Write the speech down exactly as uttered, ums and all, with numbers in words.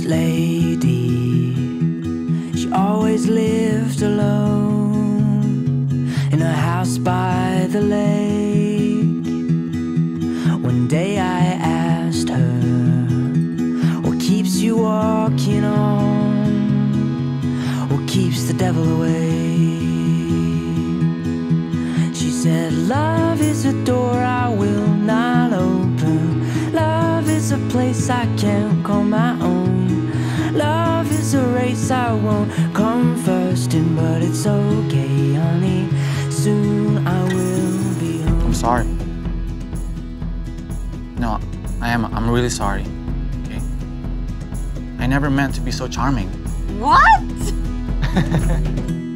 first lady, she always lived alone in a house by the lake. One day I asked her, what keeps you walking on? What keeps the devil away? She said, love is a door I will not open. Love is a place I can't call my own. Love is a race I won't come first in, but it's okay, honey. Soon I will be home. I'm sorry. No, I am. I'm really sorry. Okay. I never meant to be so charming. What?